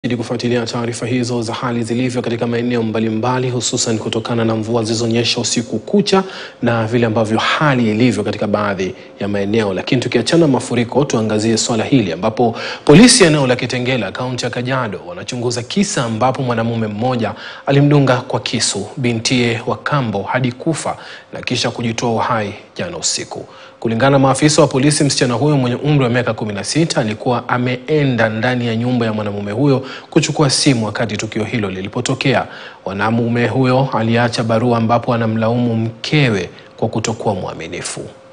Ili kufuatilia taarifa hizo za hali zilivyo katika maeneo mbalimbali, hususan kutokana na mvua zilizonyesha usiku kucha na vile ambavyo hali ilivyo katika baadhi ya maeneo. Lakini tukiachana mafuriko, tuangazie swala hili ambapo polisi eneo la Kitengela, kaunti ya Kajiado, wanachunguza kisa ambapo mwanamume mmoja alimdunga kwa kisu bintiye wa kambo hadi kufa na kisha kujitoa uhai jana usiku. Kulingana na maafisa wa polisi, msichana huyo mwenye umri wa miaka 16 alikuwa ameenda ndani ya nyumba ya mwanamume huyo kuchukua simu wakati tukio hilo lilipotokea. Mwanamume huyo aliacha barua ambapo anamlaumu mkewe kwa kutokuwa mwaminifu.